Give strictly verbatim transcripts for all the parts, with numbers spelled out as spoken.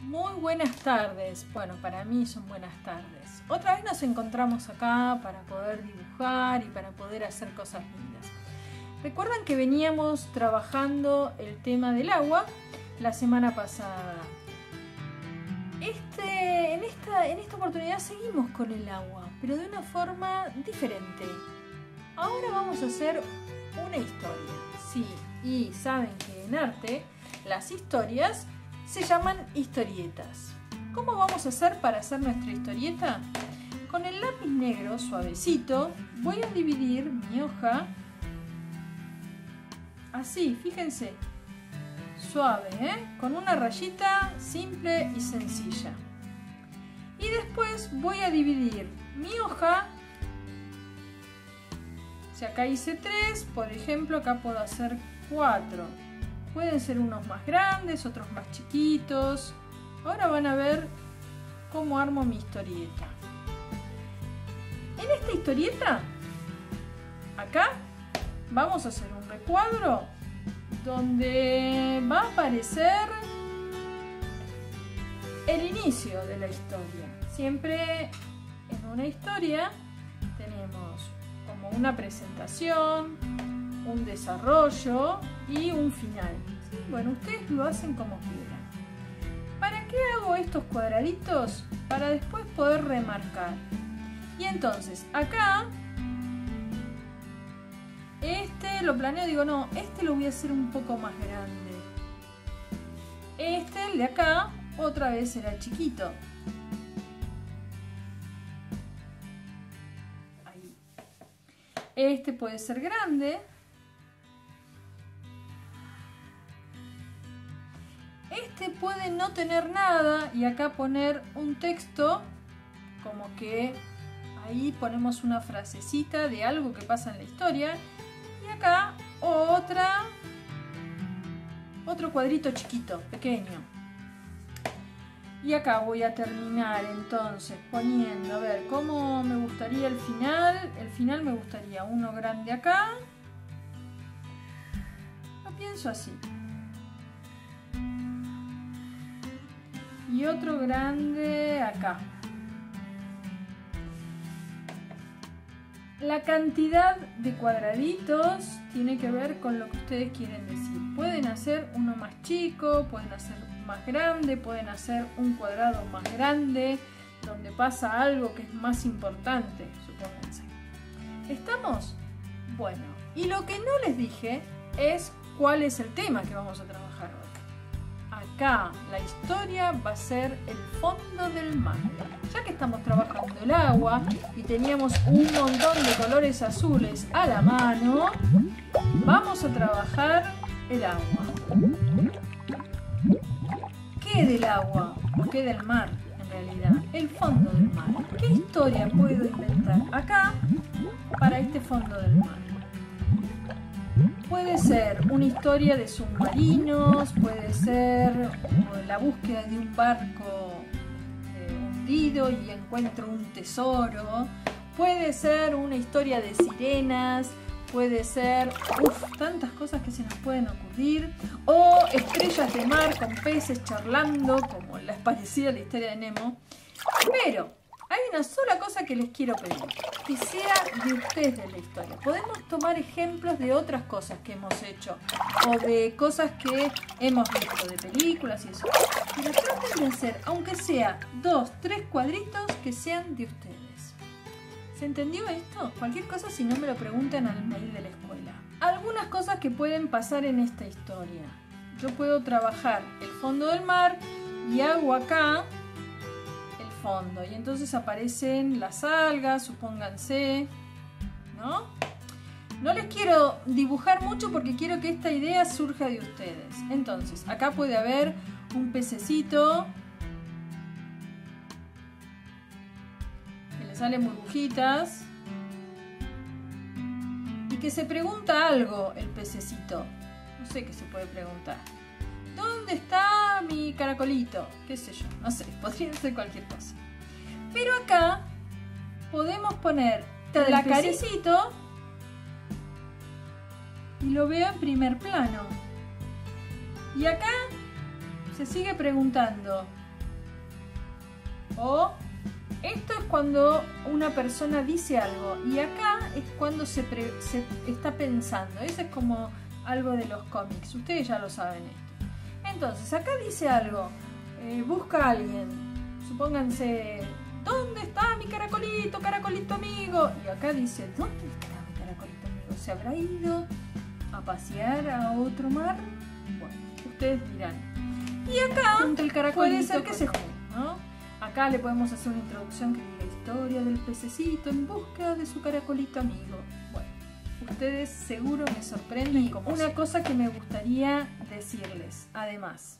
Muy buenas tardes. Bueno, para mí son buenas tardes. Otra vez nos encontramos acá para poder dibujar y para poder hacer cosas lindas. Recuerdan que veníamos trabajando el tema del agua la semana pasada. Este, en, esta, en esta oportunidad seguimos con el agua, pero de una forma diferente. Ahora vamos a hacer una historia. Sí, y saben que en arte las historias se llaman historietas. ¿Cómo vamos a hacer para hacer nuestra historieta? Con el lápiz negro suavecito voy a dividir mi hoja así, fíjense, suave, ¿eh? Con una rayita simple y sencilla. Y después voy a dividir mi hoja. Si acá hice tres, por ejemplo, acá puedo hacer cuatro. Pueden ser unos más grandes, otros más chiquitos. Ahora van a ver cómo armo mi historieta. En esta historieta, acá, vamos a hacer un recuadro donde va a aparecer el inicio de la historia. Siempre en una historia tenemos como una presentación, un desarrollo y un final. ¿Sí? Bueno, ustedes lo hacen como quieran. ¿Para qué hago estos cuadraditos? Para después poder remarcar. Y entonces, acá, este lo planeo, digo, no, este lo voy a hacer un poco más grande. Este, el de acá, otra vez será chiquito. Ahí. Este puede ser grande. Este puede no tener nada y acá poner un texto como que ahí ponemos una frasecita de algo que pasa en la historia y acá otra otro cuadrito chiquito, pequeño. Y acá voy a terminar entonces poniendo, a ver, cómo me gustaría el final. El final me gustaría uno grande acá. Lo pienso así. Y otro grande acá. La cantidad de cuadraditos tiene que ver con lo que ustedes quieren decir. Pueden hacer uno más chico, pueden hacer más grande, pueden hacer un cuadrado más grande, donde pasa algo que es más importante, supónganse. ¿Estamos? Bueno, y lo que no les dije es cuál es el tema que vamos a trabajar hoy. Acá la historia va a ser el fondo del mar. Ya que estamos trabajando el agua y teníamos un montón de colores azules a la mano, vamos a trabajar el agua. ¿Qué del agua? ¿O qué del mar en realidad? El fondo del mar. ¿Qué historia puedo inventar acá para este fondo del mar? Puede ser una historia de submarinos, puede ser la búsqueda de un barco eh, hundido y encuentro un tesoro, puede ser una historia de sirenas, puede ser uf, tantas cosas que se nos pueden ocurrir, o estrellas de mar con peces charlando, como les parecía la historia de Nemo. Pero hay una sola cosa que les quiero pedir, que sea de ustedes de la historia. Podemos tomar ejemplos de otras cosas que hemos hecho o de cosas que hemos visto, de películas y eso. Pero traten de hacer, aunque sea dos, tres cuadritos que sean de ustedes. ¿Se entendió esto? Cualquier cosa, si no me lo preguntan al mail de la escuela. Algunas cosas que pueden pasar en esta historia. Yo puedo trabajar el fondo del mar y hago acá fondo y entonces aparecen las algas, supónganse, ¿no? No les quiero dibujar mucho porque quiero que esta idea surja de ustedes. Entonces, acá puede haber un pececito que le salen burbujitas y que se pregunta algo el pececito. No sé qué se puede preguntar. ¿Dónde está mi caracolito? ¿Qué sé yo? No sé, podría ser cualquier cosa. Pero acá podemos poner la caricito y lo veo en primer plano. Y acá se sigue preguntando, O esto es cuando una persona dice algo y acá es cuando se, pre, se está pensando. Eso es como algo de los cómics, ustedes ya lo saben esto. Entonces acá dice algo, eh, busca a alguien, supónganse, ¿dónde está mi caracolito, caracolito amigo? Y acá dice, ¿dónde está mi caracolito amigo? ¿Se habrá ido a pasear a otro mar? Bueno, ustedes dirán. Y acá el puede ser que se juegue, ¿no? Acá le podemos hacer una introducción que diga historia del pececito en busca de su caracolito amigo. Bueno, ustedes seguro me sorprenden. Como una cosa que me gustaría decirles, además.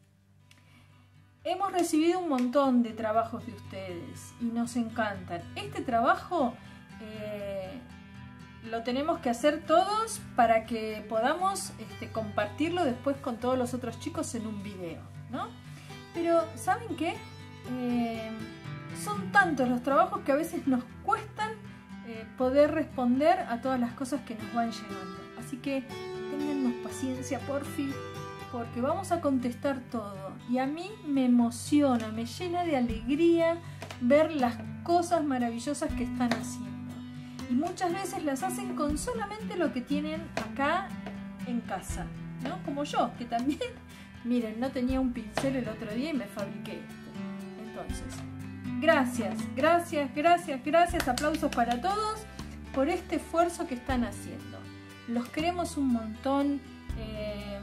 Hemos recibido un montón de trabajos de ustedes y nos encantan. Este trabajo eh, lo tenemos que hacer todos para que podamos este, compartirlo después con todos los otros chicos en un video, ¿no? Pero, ¿saben qué? Eh, son tantos los trabajos que a veces nos cuestan eh, poder responder a todas las cosas que nos van llegando. Así que téngannos paciencia, porfi, porque vamos a contestar todo. Y a mí me emociona, me llena de alegría ver las cosas maravillosas que están haciendo. Y muchas veces las hacen con solamente lo que tienen acá en casa, ¿no? Como yo, que también, miren, no tenía un pincel el otro día y me fabriqué esto. Entonces, gracias, gracias, gracias, gracias, aplausos para todos por este esfuerzo que están haciendo. Los queremos un montón eh,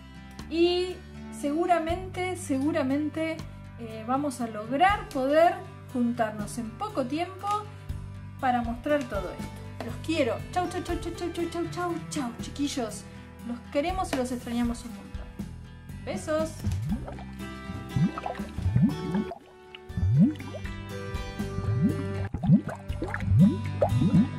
y seguramente, seguramente eh, vamos a lograr poder juntarnos en poco tiempo para mostrar todo esto. Los quiero. Chau, chau, chau, chau, chau, chau, chau, chau, chau, chiquillos. Los queremos y los extrañamos un montón. Besos. Mm-hmm.